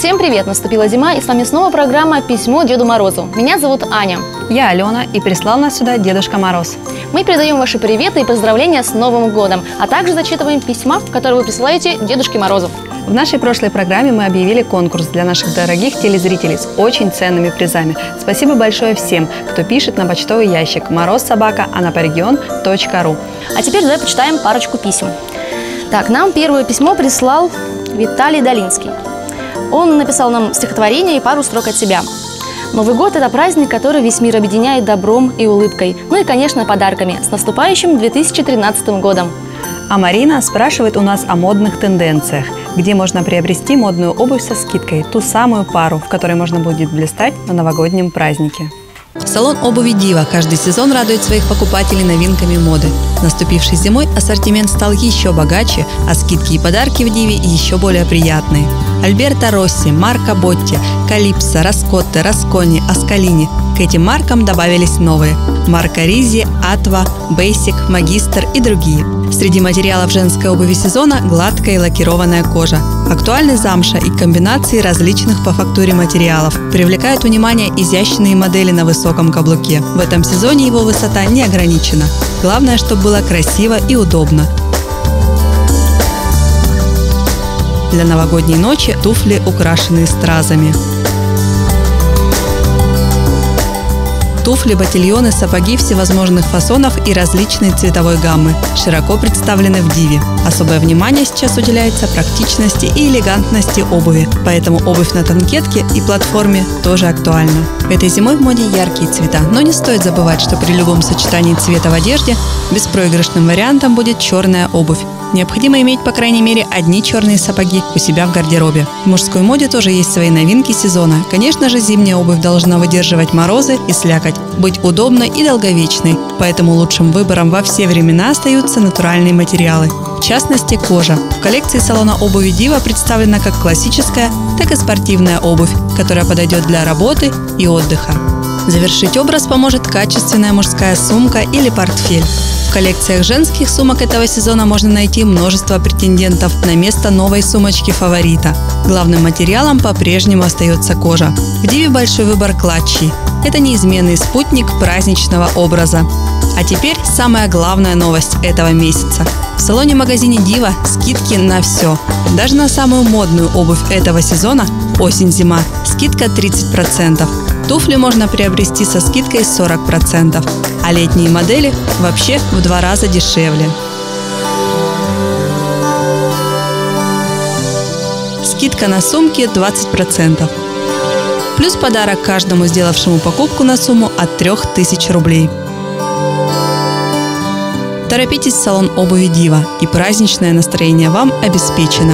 Всем привет! Наступила зима, и с вами снова программа «Письмо Деду Морозу». Меня зовут Аня. Я Алена, и прислал нас сюда Дедушка Мороз. Мы передаем ваши приветы и поздравления с Новым годом, а также зачитываем письма, которые вы присылаете Дедушке Морозу. В нашей прошлой программе мы объявили конкурс для наших дорогих телезрителей с очень ценными призами. Спасибо большое всем, кто пишет на почтовый ящик morozsobaka.anaporegion.ru. А теперь давай почитаем парочку писем. Так, нам первое письмо прислал Виталий Долинский. Он написал нам стихотворение и пару строк от себя. Новый год – это праздник, который весь мир объединяет добром и улыбкой. Ну и, конечно, подарками. С наступающим 2013 годом! А Марина спрашивает у нас о модных тенденциях, где можно приобрести модную обувь со скидкой, ту самую пару, в которой можно будет блистать на новогоднем празднике. Салон обуви «Дива» каждый сезон радует своих покупателей новинками моды. Наступившей зимой ассортимент стал еще богаче, а скидки и подарки в «Диве» еще более приятные. Альберто Росси, Марко Ботти, Калипсо, Раскотте, Раскони, Аскалини. К этим маркам добавились новые – Марко Ризи, Атва, Бейсик, Магистр и другие. Среди материалов женской обуви сезона – гладкая и лакированная кожа. Актуальны замша и комбинации различных по фактуре материалов. Привлекают внимание изящные модели на высоком каблуке. В этом сезоне его высота не ограничена. Главное, чтобы было красиво и удобно. Для новогодней ночи туфли, украшенные стразами. Туфли, ботильоны, сапоги всевозможных фасонов и различной цветовой гаммы широко представлены в «Диве». Особое внимание сейчас уделяется практичности и элегантности обуви, поэтому обувь на танкетке и платформе тоже актуальна. Этой зимой в моде яркие цвета, но не стоит забывать, что при любом сочетании цвета в одежде беспроигрышным вариантом будет черная обувь. Необходимо иметь, по крайней мере, одни черные сапоги у себя в гардеробе. В мужской моде тоже есть свои новинки сезона. Конечно же, зимняя обувь должна выдерживать морозы и слякоть, быть удобной и долговечной. Поэтому лучшим выбором во все времена остаются натуральные материалы. В частности, кожа. В коллекции салона обуви «Дива» представлена как классическая, так и спортивная обувь, которая подойдет для работы и отдыха. Завершить образ поможет качественная мужская сумка или портфель. В коллекциях женских сумок этого сезона можно найти множество претендентов на место новой сумочки фаворита. Главным материалом по-прежнему остается кожа. В «Диве» большой выбор клатчей. Это неизменный спутник праздничного образа. А теперь самая главная новость этого месяца. В салоне-магазине «Дива» скидки на все. Даже на самую модную обувь этого сезона – осень-зима – скидка 30%. Туфли можно приобрести со скидкой 40%, а летние модели вообще в 2 раза дешевле. Скидка на сумки 20%. Плюс подарок каждому сделавшему покупку на сумму от 3000 рублей. Торопитесь в салон обуви «Дива», и праздничное настроение вам обеспечено.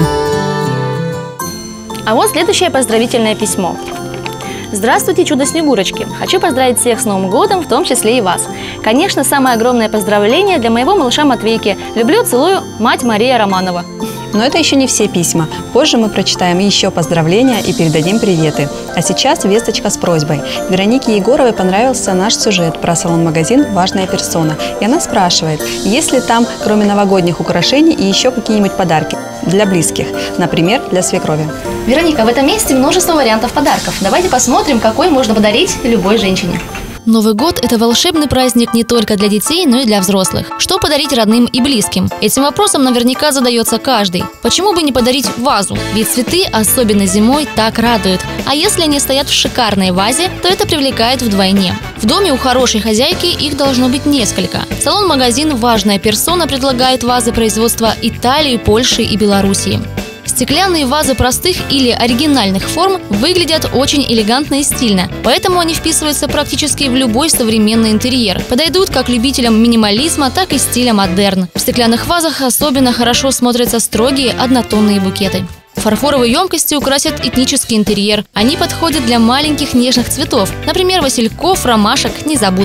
А вот следующее поздравительное письмо. Здравствуйте, чудо-снегурочки! Хочу поздравить всех с Новым годом, в том числе и вас. Конечно, самое огромное поздравление для моего малыша Матвейки. Люблю, целую, мать Мария Романова. Но это еще не все письма. Позже мы прочитаем еще поздравления и передадим приветы. А сейчас весточка с просьбой. Веронике Егоровой понравился наш сюжет про салон-магазин «Важная персона». И она спрашивает, есть ли там, кроме новогодних украшений, и еще какие-нибудь подарки для близких, например, для свекрови. Вероника, в этом месте множество вариантов подарков. Давайте посмотрим, какой можно подарить любой женщине. Новый год – это волшебный праздник не только для детей, но и для взрослых. Что подарить родным и близким? Этим вопросом наверняка задается каждый. Почему бы не подарить вазу? Ведь цветы, особенно зимой, так радуют. А если они стоят в шикарной вазе, то это привлекает вдвойне. В доме у хорошей хозяйки их должно быть несколько. Салон-магазин «Важная персона» предлагает вазы производства Италии, Польши и Белоруссии. Стеклянные вазы простых или оригинальных форм выглядят очень элегантно и стильно, поэтому они вписываются практически в любой современный интерьер. Подойдут как любителям минимализма, так и стиля модерн. В стеклянных вазах особенно хорошо смотрятся строгие однотонные букеты. Фарфоровые емкости украсят этнический интерьер. Они подходят для маленьких нежных цветов, например, васильков, ромашек, незабудок.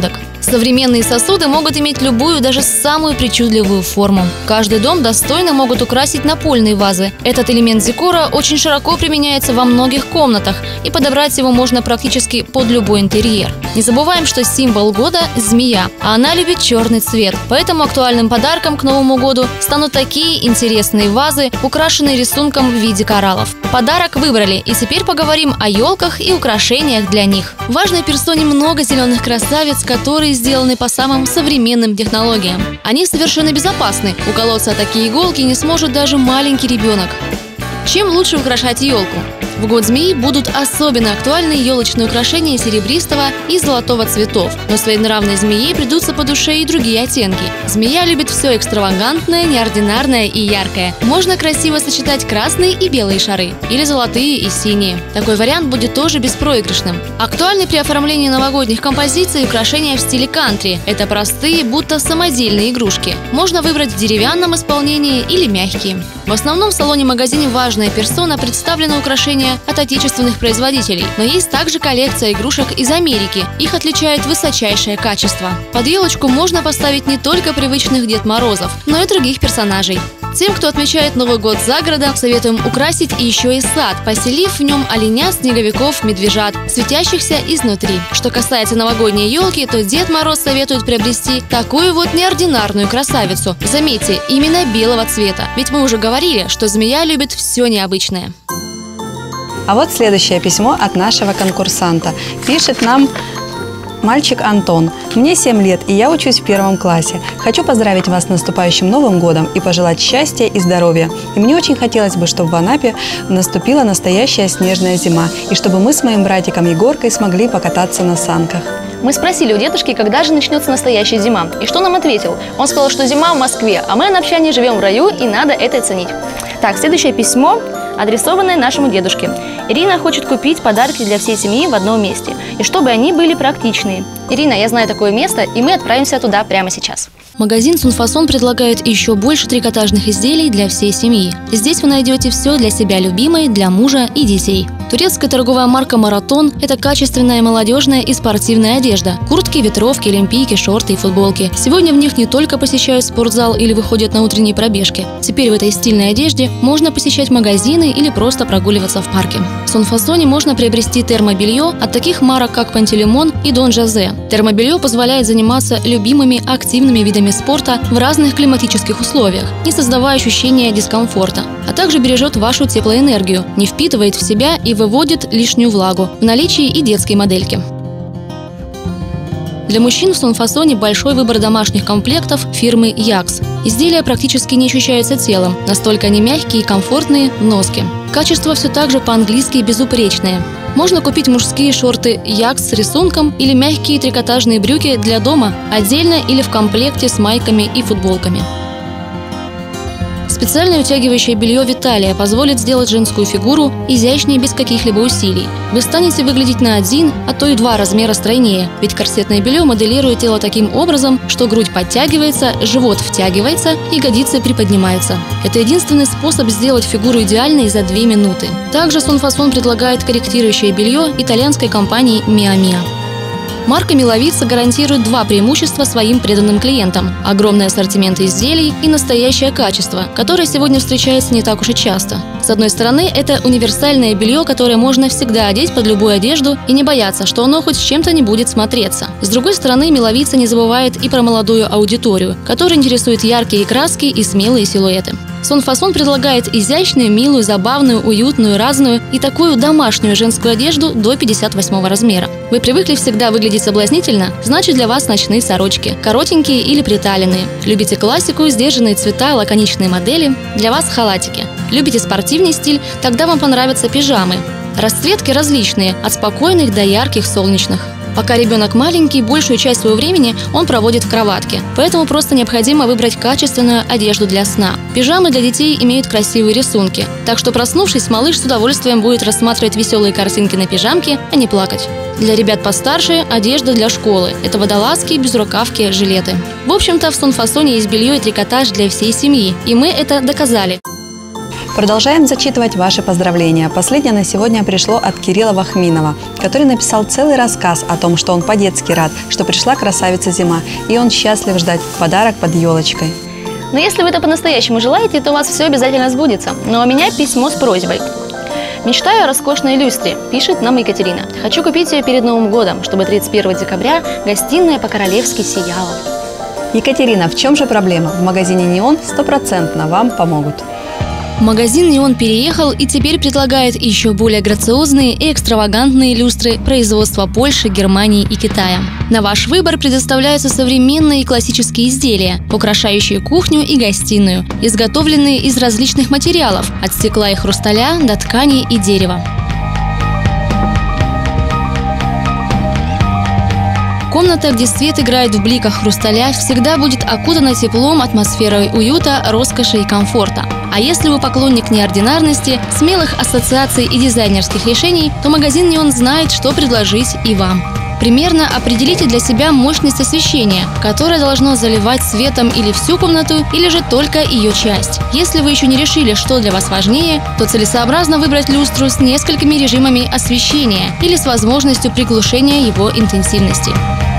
Современные сосуды могут иметь любую, даже самую причудливую форму. Каждый дом достойно могут украсить напольные вазы. Этот элемент декора очень широко применяется во многих комнатах, и подобрать его можно практически под любой интерьер. Не забываем, что символ года – змея, а она любит черный цвет. Поэтому актуальным подарком к Новому году станут такие интересные вазы, украшенные рисунком в виде кораллов. Подарок выбрали, и теперь поговорим о елках и украшениях для них. В важной персоне много зеленых красавиц, которые сделаны по самым современным технологиям. Они совершенно безопасны. Уколоться о такие иголки не сможет даже маленький ребенок. Чем лучше украшать елку? В год змеи будут особенно актуальны елочные украшения серебристого и золотого цветов. Но своенравной змее придутся по душе и другие оттенки. Змея любит все экстравагантное, неординарное и яркое. Можно красиво сочетать красные и белые шары, или золотые и синие. Такой вариант будет тоже беспроигрышным. Актуальны при оформлении новогодних композиций украшения в стиле кантри. Это простые, будто самодельные игрушки. Можно выбрать в деревянном исполнении или мягкие. В основном в салоне-магазине «Важная персона» представлены украшения от отечественных производителей, но есть также коллекция игрушек из Америки. Их отличает высочайшее качество. Под елочку можно поставить не только привычных Дед Морозов, но и других персонажей. Тем, кто отмечает Новый год за городом, советуем украсить еще и сад, поселив в нем оленят, снеговиков, медвежат, светящихся изнутри. Что касается новогодней елки, то Дед Мороз советует приобрести такую вот неординарную красавицу. Заметьте, именно белого цвета, ведь мы уже говорили, что змея любит все необычное. А вот следующее письмо от нашего конкурсанта. Пишет нам мальчик Антон. Мне 7 лет, и я учусь в 1 классе. Хочу поздравить вас с наступающим Новым годом и пожелать счастья и здоровья. И мне очень хотелось бы, чтобы в Анапе наступила настоящая снежная зима, и чтобы мы с моим братиком Егоркой смогли покататься на санках. Мы спросили у дедушки, когда же начнется настоящая зима. И что нам ответил? Он сказал, что зима в Москве, а мы, анапчане, живем в раю, и надо это ценить. Так, следующее письмо, адресованное нашему дедушке. Ирина хочет купить подарки для всей семьи в одном месте, и чтобы они были практичные. Ирина, я знаю такое место, и мы отправимся туда прямо сейчас. Магазин «Сунфасон» предлагает еще больше трикотажных изделий для всей семьи. Здесь вы найдете все для себя любимой, для мужа и детей. Турецкая торговая марка «Маратон» – это качественная молодежная и спортивная одежда. Куртки, ветровки, олимпийки, шорты и футболки. Сегодня в них не только посещают спортзал или выходят на утренние пробежки. Теперь в этой стильной одежде можно посещать магазины или просто прогуливаться в парке. В «Сунфасоне» можно приобрести термобелье от таких марок, как «Пантелеймон» и «Дон Жозе». Термобелье позволяет заниматься любимыми активными видами спорта в разных климатических условиях, не создавая ощущения дискомфорта, а также бережет вашу теплоэнергию, не впитывает в себя и выводит лишнюю влагу. В наличии и детские модельки. Для мужчин в «Сунфасоне» большой выбор домашних комплектов фирмы «Якс». Изделия практически не ощущаются телом, настолько они мягкие и комфортные в носке. Качество все так же по-английски безупречное. Можно купить мужские шорты «Якс» с рисунком или мягкие трикотажные брюки для дома отдельно или в комплекте с майками и футболками. Специальное утягивающее белье «Виталия» позволит сделать женскую фигуру изящнее без каких-либо усилий. Вы станете выглядеть на 1, а то и 2 размера стройнее, ведь корсетное белье моделирует тело таким образом, что грудь подтягивается, живот втягивается, ягодицы приподнимаются. Это единственный способ сделать фигуру идеальной за 2 минуты. Также «Сунфасон» предлагает корректирующее белье итальянской компании «Mia Mia». Марка «Миловица» гарантирует 2 преимущества своим преданным клиентам – огромный ассортимент изделий и настоящее качество, которое сегодня встречается не так уж и часто. С одной стороны, это универсальное белье, которое можно всегда одеть под любую одежду и не бояться, что оно хоть с чем-то не будет смотреться. С другой стороны, «Миловица» не забывает и про молодую аудиторию, которая интересует яркие краски и смелые силуэты. «Сунфасон» предлагает изящную, милую, забавную, уютную, разную и такую домашнюю женскую одежду до 58 размера. Вы привыкли всегда выглядеть соблазнительно? Значит, для вас ночные сорочки, коротенькие или приталенные. Любите классику, сдержанные цвета, лаконичные модели? Для вас халатики. Любите спортивный стиль? Тогда вам понравятся пижамы. Расцветки различные, от спокойных до ярких, солнечных. Пока ребенок маленький, большую часть своего времени он проводит в кроватке. Поэтому просто необходимо выбрать качественную одежду для сна. Пижамы для детей имеют красивые рисунки. Так что, проснувшись, малыш с удовольствием будет рассматривать веселые картинки на пижамке, а не плакать. Для ребят постарше – одежда для школы. Это водолазки, безрукавки, жилеты. В общем-то, в «Сунфасоне» есть белье и трикотаж для всей семьи. И мы это доказали. Продолжаем зачитывать ваши поздравления. Последнее на сегодня пришло от Кирилла Вахминова, который написал целый рассказ о том, что он по-детски рад, что пришла красавица зима, и он счастлив ждать подарок под елочкой. Но если вы это по-настоящему желаете, то у вас все обязательно сбудется. Но у меня письмо с просьбой. Мечтаю о роскошной люстре, пишет нам Екатерина. Хочу купить ее перед Новым годом, чтобы 31 декабря гостиная по-королевски сияла. Екатерина, в чем же проблема? В магазине «Неон» 100% вам помогут. Магазин «Неон» переехал и теперь предлагает еще более грациозные и экстравагантные люстры производства Польши, Германии и Китая. На ваш выбор предоставляются современные и классические изделия, украшающие кухню и гостиную, изготовленные из различных материалов – от стекла и хрусталя до ткани и дерева. Комната, где свет играет в бликах хрусталя, всегда будет окутана теплом, атмосферой уюта, роскоши и комфорта. А если вы поклонник неординарности, смелых ассоциаций и дизайнерских решений, то магазин «Неон» знает, что предложить и вам. Примерно определите для себя мощность освещения, которое должно заливать светом или всю комнату, или же только ее часть. Если вы еще не решили, что для вас важнее, то целесообразно выбрать люстру с несколькими режимами освещения или с возможностью приглушения его интенсивности.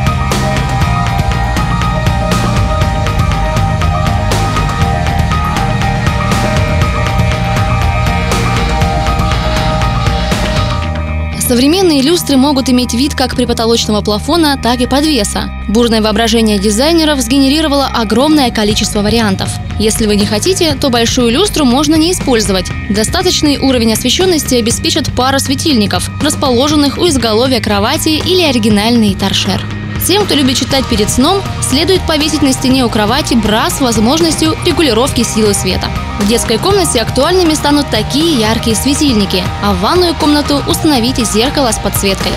Современные люстры могут иметь вид как припотолочного плафона, так и подвеса. Бурное воображение дизайнеров сгенерировало огромное количество вариантов. Если вы не хотите, то большую люстру можно не использовать. Достаточный уровень освещенности обеспечат пара светильников, расположенных у изголовья кровати, или оригинальный торшер. Тем, кто любит читать перед сном, следует повесить на стене у кровати бра с возможностью регулировки силы света. В детской комнате актуальными станут такие яркие светильники, а в ванную комнату установите зеркало с подсветкой.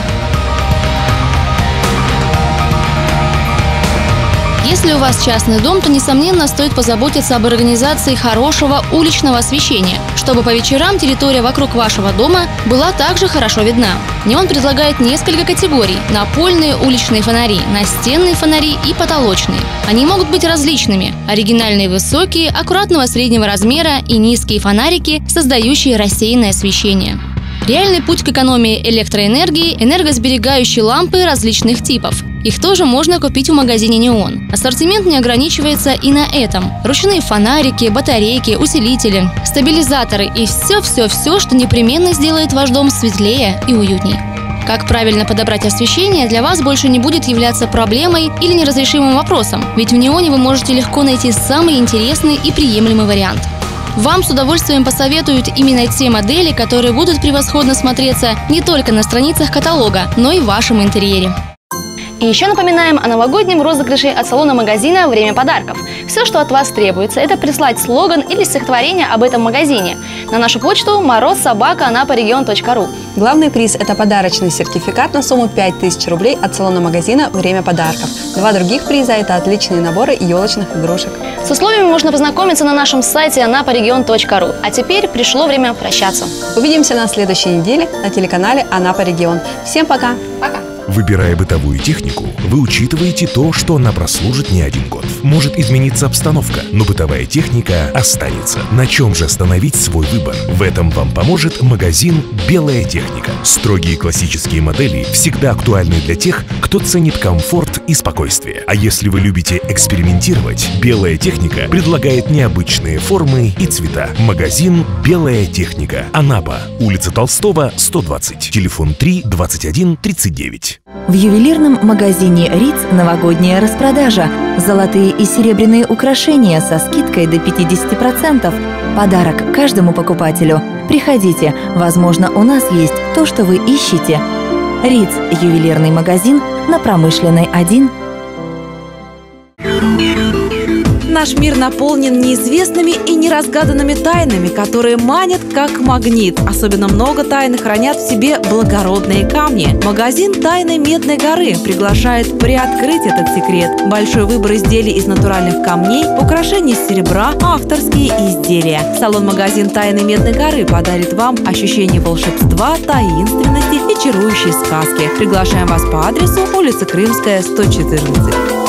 Если у вас частный дом, то, несомненно, стоит позаботиться об организации хорошего уличного освещения, чтобы по вечерам территория вокруг вашего дома была также хорошо видна. «Неон» предлагает несколько категорий – напольные уличные фонари, настенные фонари и потолочные. Они могут быть различными – оригинальные высокие, аккуратного среднего размера и низкие фонарики, создающие рассеянное освещение. Реальный путь к экономии электроэнергии – энергосберегающие лампы различных типов. Их тоже можно купить в магазине «Неон». Ассортимент не ограничивается и на этом. Ручные фонарики, батарейки, усилители, стабилизаторы и все-все-все, что непременно сделает ваш дом светлее и уютней. Как правильно подобрать освещение, для вас больше не будет являться проблемой или неразрешимым вопросом, ведь в «Неоне» вы можете легко найти самый интересный и приемлемый вариант. Вам с удовольствием посоветуют именно те модели, которые будут превосходно смотреться не только на страницах каталога, но и в вашем интерьере. И еще напоминаем о новогоднем розыгрыше от салона-магазина «Время подарков». Все, что от вас требуется, это прислать слоган или стихотворение об этом магазине на нашу почту morozsobaka@anaporegion.ru. Главный приз – это подарочный сертификат на сумму 5000 рублей от салона-магазина «Время подарков». Два других приза – это отличные наборы елочных игрушек. С условиями можно познакомиться на нашем сайте anaporegion.ru. А теперь пришло время прощаться. Увидимся на следующей неделе на телеканале «Анапа Регион». Всем пока! Пока! Выбирая бытовую технику, вы учитываете то, что она прослужит не один год. Может измениться обстановка, но бытовая техника останется. На чем же остановить свой выбор? В этом вам поможет магазин «Белая техника». Строгие классические модели всегда актуальны для тех, кто ценит комфорт и спокойствие. А если вы любите экспериментировать, «Белая техника» предлагает необычные формы и цвета. Магазин «Белая техника». Анапа. Улица Толстого, 120. Телефон 3 21 39. В ювелирном магазине «Риц» новогодняя распродажа. Золотые и серебряные украшения со скидкой до 50%. Подарок каждому покупателю. Приходите, возможно, у нас есть то, что вы ищете. «Риц» – ювелирный магазин на Промышленной 1. Наш мир наполнен неизвестными и неразгаданными тайнами, которые манят как магнит. Особенно много тайн хранят в себе благородные камни. Магазин «Тайны Медной горы» приглашает приоткрыть этот секрет. Большой выбор изделий из натуральных камней, украшений из серебра, авторские изделия. Салон-магазин «Тайны Медной горы» подарит вам ощущение волшебства, таинственности и чарующей сказки. Приглашаем вас по адресу улица Крымская, 114.